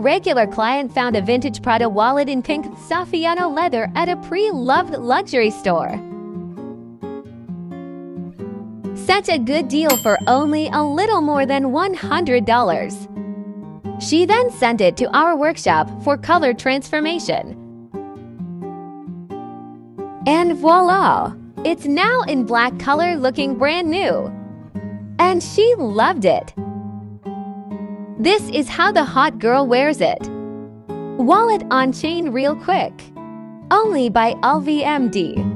regular client found a vintage Prada wallet in pink Saffiano leather at a pre-loved luxury store. Such a good deal for only a little more than $100. She then sent it to our workshop for color transformation. And voila! It's now in black color looking brand new. And she loved it. This is how the hot girl wears it. Wallet on chain real quick. Only by LVMD.